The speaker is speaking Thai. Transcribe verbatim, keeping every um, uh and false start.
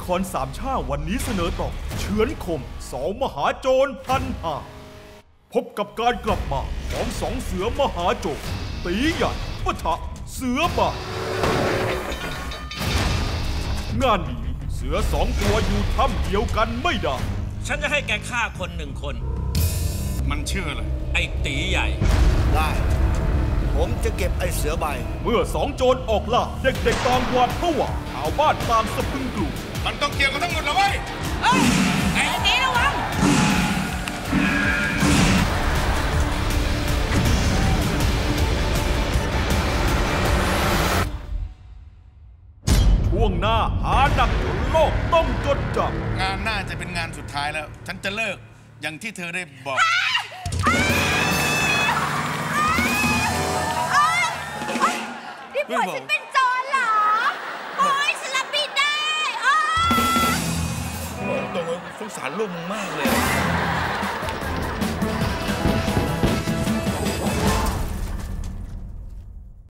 รสามชาวันนี้เสนอต่อเฉือนคมสองมหาโจรพันหาพบกับการกลับมาของสองเสือมหาโจรตีใหญ่ปะทะเสือบ่างานนี้เสือสองตัวอยู่ถ้ำเดียวกันไม่ได้ฉันจะให้แกฆ่าคนหนึ่งคนมันชื่ออะไรไอ้ตีใหญ่ได้ผมจะเก็บไอ้เสือใบเมื่อสองโจรออกล่าเด็กๆต่างหวาดผวาชาวบ้านต่างสะพรึงกลัวมันต้องเกี่ยวกันทั้งหมดเลยเว้ยเอ้ยไอ้ตีระวังช่วงหน้าหาหนักจนโลกต้องจดจำงานน่าจะเป็นงานสุดท้ายแล้วฉันจะเลิกอย่างที่เธอได้บอกนี่ผัวฉันเป็นโจรเหรอโอ๊ยฉันรับไม่ได้ตรงสงสารลูกมึงมากเลย